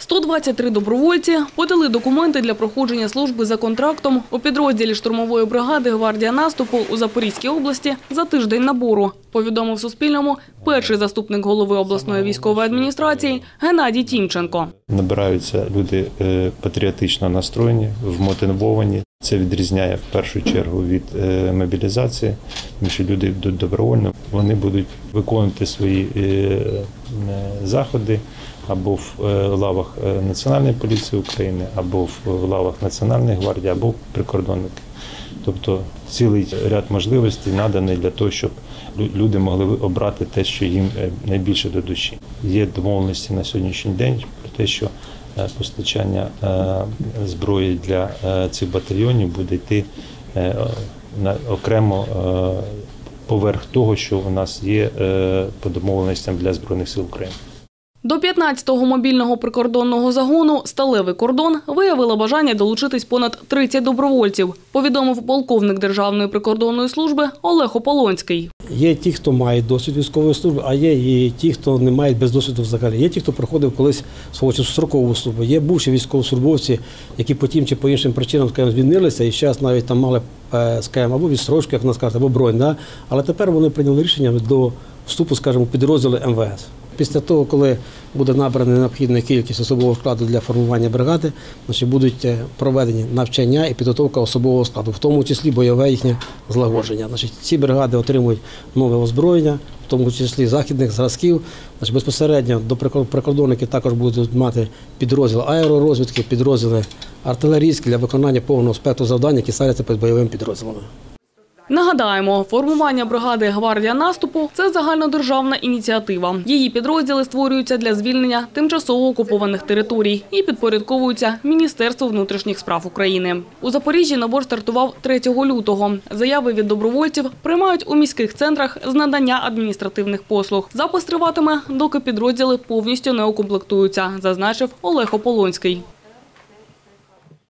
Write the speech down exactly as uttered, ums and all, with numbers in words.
сто двадцять три добровольці подали документи для проходження служби за контрактом у підрозділі штурмової бригади «Гвардія наступу» у Запорізькій області за тиждень набору, повідомив Суспільному перший заступник голови обласної військової адміністрації Геннадій Тімченко. Набираються люди патріотично настроєні, вмотивовані. Це відрізняє в першу чергу від мобілізації, тому що люди йдуть добровольно, вони будуть виконувати свої заходи або в лавах Національної поліції України, або в лавах Національної гвардії, або прикордонники. Тобто цілий ряд можливостей наданий для того, щоб люди могли обрати те, що їм найбільше до душі. Є домовленості на сьогоднішній день про те, що постачання зброї для цих батальйонів буде йти окремо поверх того, що у нас є по домовленостям для Збройних сил України. До п'ятнадцятого мобільного прикордонного загону «Сталевий кордон» виявило бажання долучитись понад тридцять добровольців, повідомив полковник Державної прикордонної служби Олег Ополонський. Є ті, хто має досвід військової служби, а є і ті, хто не має без досвіду взагалі. Є ті, хто проходив колись свого часу строкову службу. Є бувші військовослужбовці, які по тим чи по іншим причинам, скажімо, звільнилися і зараз навіть там мали, скажімо, або відстрочку, як нас кажуть, або бронь. Да? Але тепер вони прийняли рішення до вступу, скажімо, у підрозділи ем ве ес. Після того, коли буде набрана необхідна кількість особового складу для формування бригади, значить, будуть проведені навчання і підготовка особового складу, в тому числі бойове їхнє злагодження. Значить, ці бригади отримують нове озброєння, в тому числі західних зразків. Значить, безпосередньо до прикордонників також будуть мати підрозділи аеророзвідки, підрозділи артилерійські для виконання повного спектру завдань, які ставляться перед бойовими підрозділами. Нагадаємо, формування бригади «Гвардія наступу» – це загальнодержавна ініціатива. Її підрозділи створюються для звільнення тимчасово окупованих територій і підпорядковуються Міністерству внутрішніх справ України. У Запоріжжі набор стартував третього лютого. Заяви від добровольців приймають у міських центрах з надання адміністративних послуг. Запис триватиме, доки підрозділи повністю не укомплектуються, зазначив Олег Ополонський.